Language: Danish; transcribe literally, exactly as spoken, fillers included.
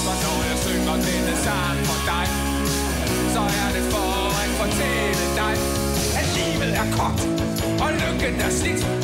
Og når jeg synger denne sang for dig, så er det for at fortælle dig, at livet er kort, og lykken er slidt.